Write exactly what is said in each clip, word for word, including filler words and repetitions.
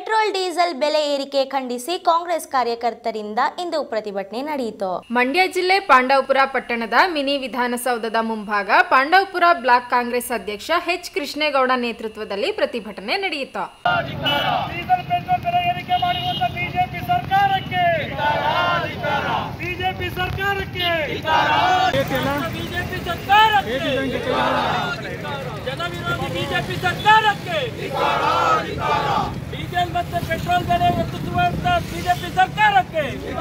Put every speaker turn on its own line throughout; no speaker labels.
Petrol diesel ಬೆಲೆ ಏರಿಕೆ ಖಂಡಿಸಿ ಕಾಂಗ್ರೆಸ್ ಕಾರ್ಯಕರ್ತರಿಂದ ಇಂದು ಪ್ರತಿಭಟನೆ ನಡೆಯಿತು.
ಮಂಡ್ಯ ಜಿಲ್ಲೆ ಪಾಂಡವಪುರ ಪಟ್ಟಣದ ಮಿನಿ ವಿಧಾನಸೌಧದ ಮುಂಭಾಗ ಪಾಂಡವಪುರ ಬ್ಲಾಕ್ ಕಾಂಗ್ರೆಸ್ ಅಧ್ಯಕ್ಷ ಎಚ್ ಕೃಷ್ಣೇಗೌಡ ನೇತೃತ್ವದಲ್ಲಿ ಪ್ರತಿಭಟನೆ ನಡೆಯಿತು.
ಬಿಜೆಪಿ ಸರ್ಕಾರಕ್ಕೆ ಜನ ವಿರೋಧಿ ಬಿಜೆಪಿ ಸರ್ಕಾರಕ್ಕೆ ಡೀಸೆಲ್ ಮತ್ತು ಪೆಟ್ರೋಲ್ ಬೆಲೆ ಹೆಚ್ಚಿಸುವಂತ ಬಿಜೆಪಿ ಸರ್ಕಾರಕ್ಕೆ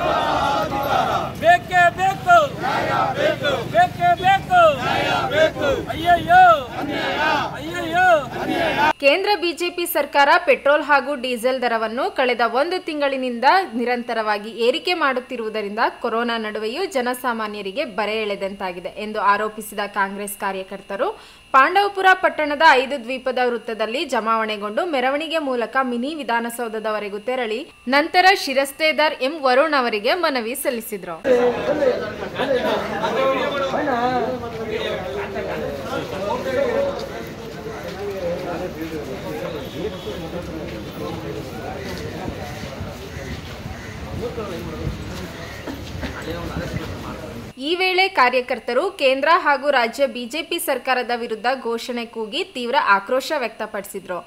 ಬೇಕೇ ಬೇಕು ಬೇಕೇ ಬೇಕು ಅಯ್ಯಯ್ಯೋ ಅಯ್ಯಯ್ಯೋ.
ಕೇಂದ್ರ ಬಿಜೆಪಿ ಸರ್ಕಾರ ಪೆಟ್ರೋಲ್ ಹಾಗೂ ಡೀಸೆಲ್ ದರವನ್ನು ಕಳೆದ ಒಂದು ತಿಂಗಳಿನಿಂದ ನಿರಂತರವಾಗಿ ಏರಿಕೆ ಮಾಡುತ್ತಿರುವುದರಿಂದ ಕೊರೋನಾ ನಡುವೆಯೂ ಜನಸಾಮಾನ್ಯರಿಗೆ ಬರೆ ಎಳೆದಂತಾಗಿದೆ ಎಂದು ಆರೋಪಿಸಿದ ಕಾಂಗ್ರೆಸ್ ಕಾರ್ಯಕರ್ತರು ಪಾಂಡವಪುರ ಪಟ್ಟಣದ ಐದು ದ್ವೀಪದ ವೃತ್ತದಲ್ಲಿ ಜಮಾವಣೆಗೊಂಡು ಮೆರವಣಿಗೆ ಮೂಲಕ ಮಿನಿ ವಿಧಾನಸೌಧದವರೆಗೂ ತೆರಳಿ ನಂತರ ಶಿರಸ್ತೇದಾರ್ ಎಂ ವರುಣ್ ಅವರಿಗೆ ಮನವಿ ಸಲ್ಲಿಸಿದರು. ಈ ವೇಳೆ ಕಾರ್ಯಕರ್ತರು ಕೇಂದ್ರ ಹಾಗೂ ರಾಜ್ಯ ಬಿಜೆಪಿ ಸರ್ಕಾರದ ವಿರುದ್ಧ ಘೋಷಣೆ ಕೂಗಿ ತೀವ್ರ ಆಕ್ರೋಶ ವ್ಯಕ್ತಪಡಿಸಿದರು.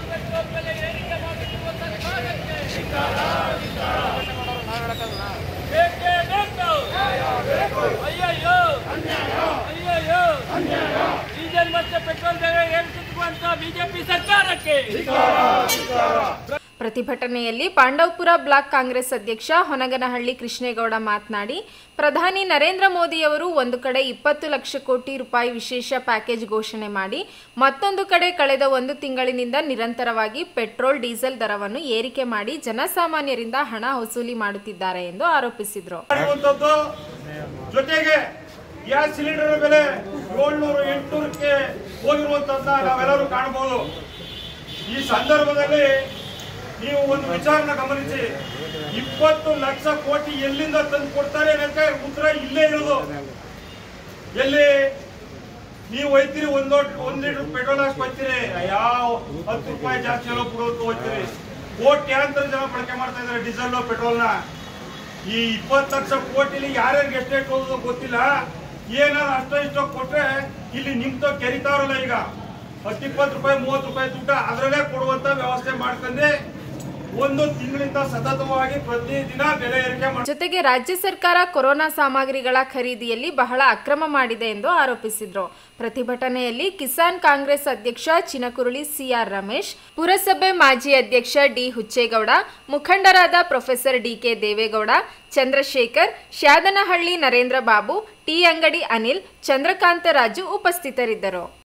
ಪ್ರತಿಭಟನೆಯಲ್ಲಿ ಪಾಂಡವಪುರ ಬ್ಲಾಕ್ ಕಾಂಗ್ರೆಸ್ ಅಧ್ಯಕ್ಷ ಹೊನಗನಹಳ್ಳಿ ಕೃಷ್ಣೇಗೌಡ ಮಾತನಾಡಿ, ಪ್ರಧಾನಿ ನರೇಂದ್ರ ಮೋದಿಯವರು ಒಂದು ಕಡೆ ಇಪ್ಪತ್ತು ಲಕ್ಷ ಕೋಟಿ ರೂಪಾಯಿ ವಿಶೇಷ ಪ್ಯಾಕೇಜ್ ಘೋಷಣೆ ಮಾಡಿ ಮತ್ತೊಂದು ಕಡೆ ಕಳೆದ ಒಂದು ತಿಂಗಳಿನಿಂದ ನಿರಂತರವಾಗಿ ಪೆಟ್ರೋಲ್ ಡೀಸೆಲ್ ದರವನ್ನು ಏರಿಕೆ ಮಾಡಿ ಜನಸಾಮಾನ್ಯರಿಂದ ಹಣ ವಸೂಲಿ ಮಾಡುತ್ತಿದ್ದಾರೆ ಎಂದು ಆರೋಪಿಸಿದರು.
ಜೊತೆಗೆ ಗ್ಯಾಸ್ ಸಿಲಿಂಡರ್ ಬೆಲೆ ಏಳ್ನೂರು ಎಂಟುನೂರಕ್ಕೆ ಹೋಗಿರುವಂತದ್ದನ್ನ ನಾವೆಲ್ಲರೂ ಕಾಣಬಹುದು. ಈ ಸಂದರ್ಭದಲ್ಲಿ ನೀವು ಒಂದು ವಿಚಾರನ ಗಮನಿಸಿ, ಇಪ್ಪತ್ತು ಲಕ್ಷ ಕೋಟಿ ಎಲ್ಲಿಂದ ತಂದು ಕೊಡ್ತಾರೆ ಅನ್ನೋಕೆ ಉತ್ತರ ಇಲ್ಲೇ ಇರೋದು. ಎಲ್ಲಿ ನೀವು ಒಯ್ತೀರಿ ಒಂದ್ ಒಂದ್ ಲೀಟರ್ ಪೆಟ್ರೋಲ್ ಹಾಕಿ ಹೋಗ್ತೀರಿ, ಯಾವ ಹತ್ತು ರೂಪಾಯಿ ಜಾಸ್ತಿ ಎಲ್ಲ ಬಿಡೋದು ಹೋಗ್ತೀರಿ. ಕೋಟ್ಯಾಂತರ ಜನ ಬಳಕೆ ಮಾಡ್ತಾ ಇದ್ದಾರೆ ಡೀಸೆಲ್ ಪೆಟ್ರೋಲ್ನ. ಈ ಇಪ್ಪತ್ತು ಲಕ್ಷ ಕೋಟಿಲಿ ಯಾರ್ಯಾರಿಗೆ ಎಷ್ಟೇಟ್ ಹೋಗೋದು ಗೊತ್ತಿಲ್ಲ. ಏನಾದ್ರು ಅಷ್ಟೋ ಇಷ್ಟೋ ಕೊಟ್ರೆ ಇಲ್ಲಿ ನಿಂತು ಕೆರಿತಾರಲ್ಲ, ಈಗ ಹತ್ತು ಇಪ್ಪತ್ತು ರೂಪಾಯಿ ಮೂವತ್ತು ರೂಪಾಯಿ ದುಡ್ಡ ಅದರಲ್ಲೇ ಕೊಡುವಂತ ವ್ಯವಸ್ಥೆ ಮಾಡ್ಕೊಂಡೆ ಒಂದು ತಿಂಗಳಿಂದ ಸತತವಾಗಿ ಪ್ರತಿದಿನ ಬೆಲೆ ಏರಿಕೆ ಮಾಡಿ.
ಜೊತೆಗೆ ರಾಜ್ಯ ಸರ್ಕಾರ ಕೊರೋನಾ ಸಾಮಗ್ರಿಗಳ ಖರೀದಿಯಲ್ಲಿ ಬಹಳ ಅಕ್ರಮ ಮಾಡಿದೆ ಎಂದು ಆರೋಪಿಸಿದರು. ಪ್ರತಿಭಟನೆಯಲ್ಲಿ ಕಿಸಾನ್ ಕಾಂಗ್ರೆಸ್ ಅಧ್ಯಕ್ಷ ಚಿನಕುರುಳಿ ಸಿಆರ್ ರಮೇಶ್, ಪುರಸಭೆ ಮಾಜಿ ಅಧ್ಯಕ್ಷ ಡಿ ಹುಚ್ಚೇಗೌಡ, ಮುಖಂಡರಾದ professor D K Deve Gowda, Chandrashekar, Shyadanahalli Narendra Babu, T Angadi Anil, Chandrakanta Raju ಉಪಸ್ಥಿತರಿದ್ದರು.